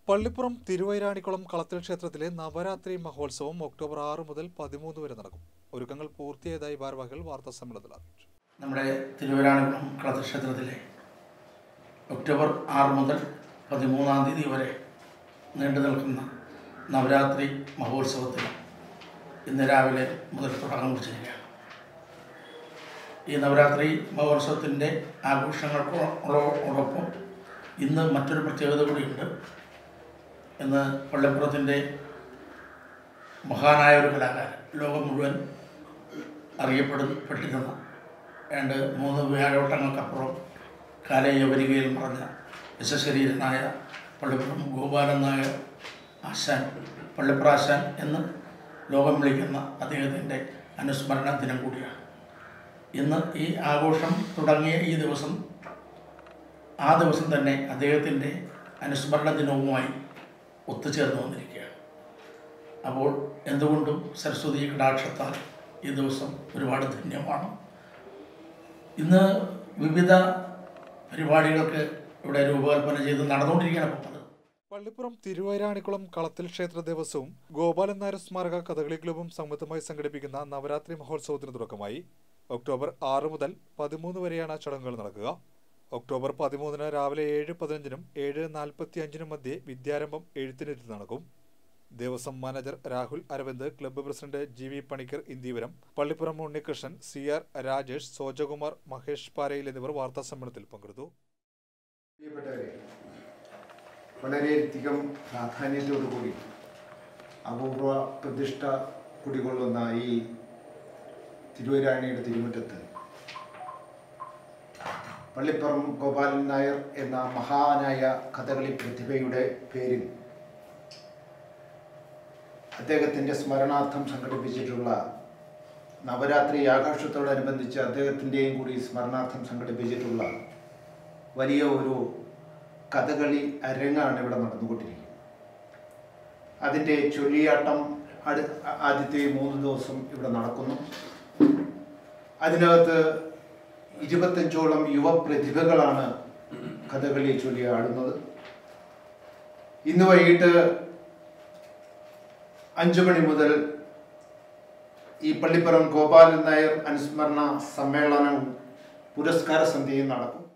പള്ളിപ്പുറം തിരുവൈരാണിക്കുളം കളത്തിൽ ക്ഷേത്രത്തിലെ നവരാത്രി മഹോത്സവം ഒക്ടോബർ 6 മുതൽ 13 വരെ നടക്കും. ഒരുക്കങ്ങൾ പൂർത്തിയായതായി ഭാരവാഹികൾ വാർത്താസമ്മേളനത്തിൽ അറിയിച്ചു. നമ്മുടെ തിരുവൈരാണിക്കുളം കളത്തിൽ ക്ഷേത്രത്തിലെ ഒക്ടോബർ 6 മുതൽ 13-ാം തീയതി വരെ നീണ്ടു നിൽക്കുന്ന നവരാത്രി മഹോത്സവത്തിൽ ഇന്ന് രാവിലെ മുതൽ തുടക്കം കുറിച്ചിരിക്കുകയാണ്. ഈ നവരാത്രി മഹോത്സവത്തിൻ്റെ ആഘോഷങ്ങൾക്കോടൊപ്പം ഇന്ന് മറ്റൊരു പ്രത്യേകത കൂടിയുണ്ട്. ഇന്ന് പള്ളിപ്പുറത്തിൻ്റെ മഹാനായ ഒരു കലാകാരൻ, ലോകം മുഴുവൻ അറിയപ്പെട്ടിരുന്ന 3 വ്യാഴവട്ടങ്ങൾക്കപ്പുറം കാലയവരികയിൽ മറഞ്ഞ വിശ്വശരീരനായ പള്ളിപ്പുറം ഗോപാലൻ നായർ ആശാൻ, പള്ളിപ്രാശാൻ എന്ന് ലോകം വിളിക്കുന്ന അദ്ദേഹത്തിൻ്റെ അനുസ്മരണ ദിനം കൂടിയാണ്. ഇന്ന് ഈ ആഘോഷം തുടങ്ങിയ ആ ദിവസം തന്നെ അദ്ദേഹത്തിൻ്റെ അനുസ്മരണ ദിനവുമായി ഒത്തുചേർന്ന് വന്നിരിക്കുകയാണ്. അപ്പോൾ എന്തുകൊണ്ടും സരസ്വതി കടാക്ഷത്താൽ ഈ ദിവസം ഒരുപാട് ധന്യമാണ്. ഇന്ന് വിവിധ പരിപാടികൾക്ക് ഇവിടെ രൂപകൽപ്പന ചെയ്ത് നടന്നുകൊണ്ടിരിക്കുകയാണ്. പള്ളിപ്പുറം തിരുവൈരാണിക്കുളം കളത്തിൽ ക്ഷേത്ര ദേവസ്വവും ഗോപാലൻ നായർ സ്മാരക കഥകളി ക്ലബ്ബും സംയുക്തമായി സംഘടിപ്പിക്കുന്ന നവരാത്രി മഹോത്സവത്തിന് തുടക്കമായി. ഒക്ടോബർ 6 മുതൽ 13 വരെയാണ് ചടങ്ങുകൾ നടക്കുക. ഒക്ടോബർ 13-ന് രാവിലെ 7:15-നും 7:45-നും മധ്യേ വിദ്യാരംഭം എഴുത്തിനിരുത്തി നടക്കും. Devaswom manager Rahul Aravind, club president GV Panicker Indeevaram, Pallippuram Unnikrishnan, CR Rajesh, Sojakumar, Mahesh Parayil എന്നിവർ വാർത്താസമ്മേളനത്തിൽ പങ്കെടുത്തു. വളരെയധികം പ്രാധാന്യത്തോടുകൂടി അപൂർവ പ്രതിഷ്ഠ കുടികൊള്ളുന്ന ഈ തിരുവൈരാണിയുടെ തിരുമുറ്റത്ത് പള്ളിപ്പുറം ഗോപാലൻ നായർ എന്ന മഹാനായ കഥകളി പ്രതിഭയുടെ പേരിൽ അദ്ദേഹത്തിൻ്റെ സ്മരണാർത്ഥം സംഘടിപ്പിച്ചിട്ടുള്ള നവരാത്രി ആഘോഷത്തോടനുബന്ധിച്ച് അദ്ദേഹത്തിൻ്റെയും കൂടി സ്മരണാർത്ഥം സംഘടിപ്പിച്ചിട്ടുള്ള വലിയ ഒരു കഥകളി അരങ്ങാണ് ഇവിടെ നടന്നുകൊണ്ടിരിക്കുന്നത്. അതിൻ്റെ ചൊല്ലിയാട്ടം ആദ്യത്തെ 3 ദിവസം ഇവിടെ നടക്കുന്നു. അതിനകത്ത് 25ഓളം യുവപ്രതിഭകളാണ് കഥകളി ചൊല്ലി ആടുന്നത്. ഇന്ന് വൈകിട്ട് 5 മണി മുതൽ ഈ പള്ളിപ്പുറം ഗോപാലൻ നായർ അനുസ്മരണ സമ്മേളനവും പുരസ്കാര സന്ധ്യയും നടക്കും.